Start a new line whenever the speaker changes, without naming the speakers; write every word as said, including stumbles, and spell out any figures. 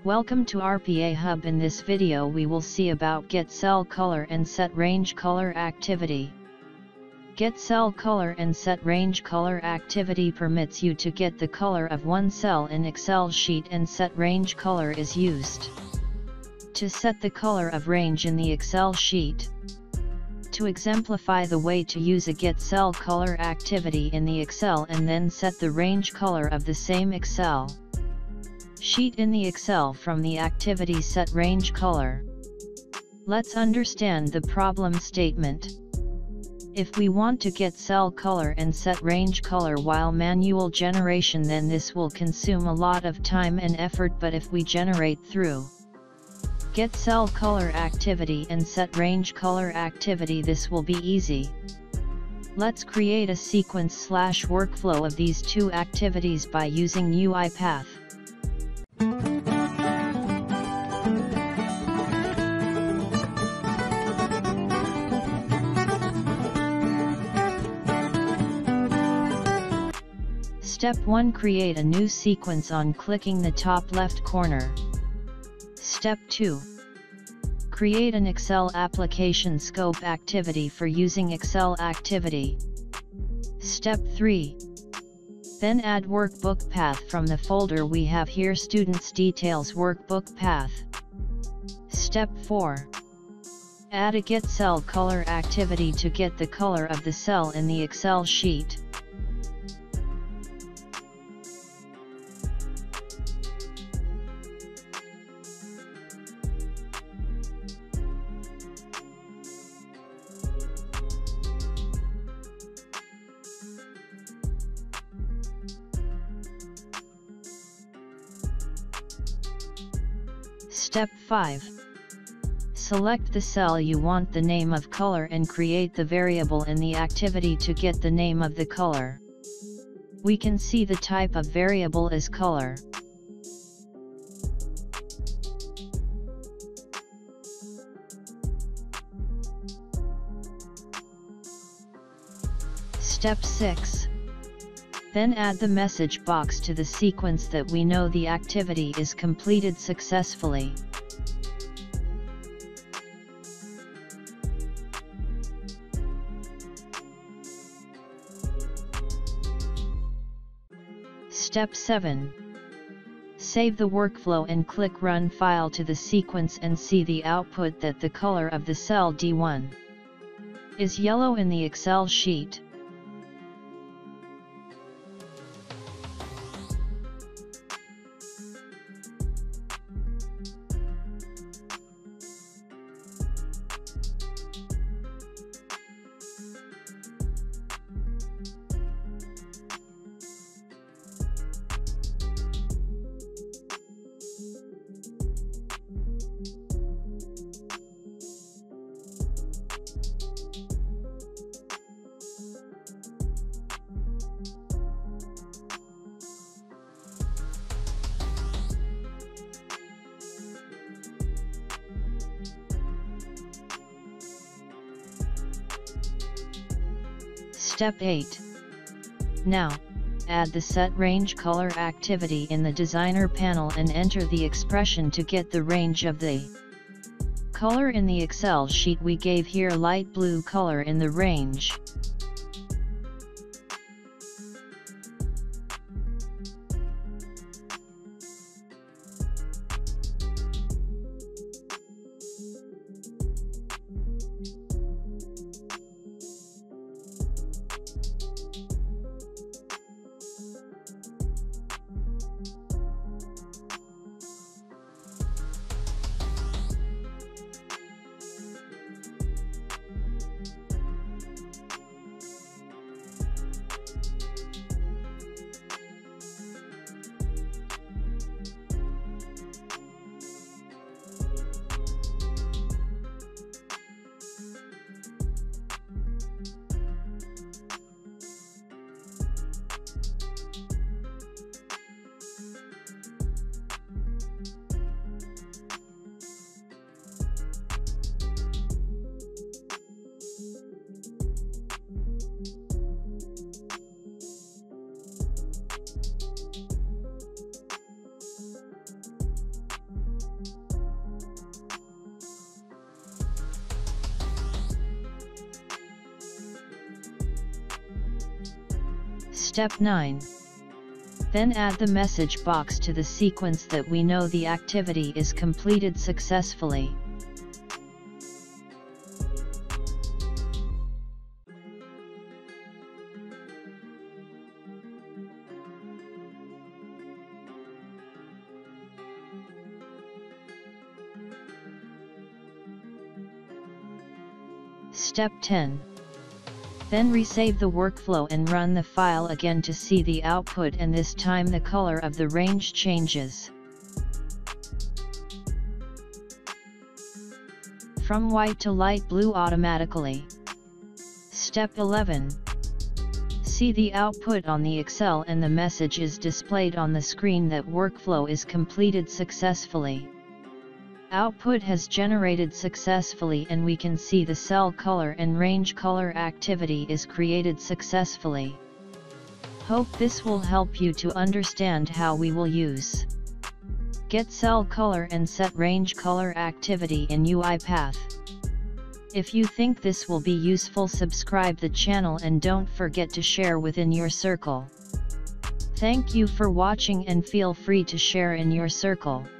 Welcome to R P A Hub. In this video we will see about Get Cell Color and Set Range Color activity. Get Cell Color and Set Range Color activity permits you to get the color of one cell in Excel sheet, and Set Range Color is used to set the color of range in the Excel sheet. To exemplify the way to use a Get Cell Color activity in the Excel and then set the range color of the same Excel sheet in the Excel from the activity Set Range Color. Let's understand the problem statement. If we want to get cell color and set range color while manual generation, then this will consume a lot of time and effort, but if we generate through Get Cell Color activity and Set Range Color activity, this will be easy. Let's create a sequence slash workflow of these two activities by using UiPath. Step one. Create a new sequence on clicking the top left corner. Step two. Create an Excel application scope activity for using Excel activity. Step three. Then add workbook path from the folder we have here, Students Details Workbook Path. Step four. Add a Get Cell Color activity to get the color of the cell in the Excel sheet. Step five. Select the cell you want the name of color and create the variable in the activity to get the name of the color. We can see the type of variable is color. Step six. Then add the message box to the sequence that we know the activity is completed successfully. Step seven. Save the workflow and click Run File to the sequence and see the output that the color of the cell D one is yellow in the Excel sheet. Step eight. Now, add the Set Range Color activity in the Designer panel and enter the expression to get the range of the color in the Excel sheet. We gave here light blue color in the range. Step nine. Then add the message box to the sequence that we know the activity is completed successfully. Step ten. Then resave the workflow and run the file again to see the output, and this time the color of the range changes from white to light blue automatically. Step eleven. See the output on the Excel and the message is displayed on the screen that workflow is completed successfully. Output has generated successfully, and we can see the cell color and range color activity is created successfully. Hope this will help you to understand how we will use Get Cell Color and Set Range Color activity in UiPath. If you think this will be useful, subscribe the channel and don't forget to share within your circle. Thank you for watching and feel free to share in your circle.